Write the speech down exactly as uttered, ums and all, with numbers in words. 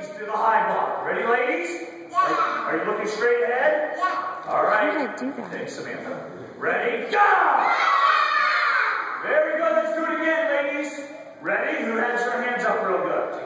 ladies to the high bar. Ready, ladies? Yeah. Are, are you looking straight ahead? Yeah. All right. How did I do that? Thanks, Samantha. Ready, go! Very good. Let's do it again, ladies. Ready? Who has their hands up real good?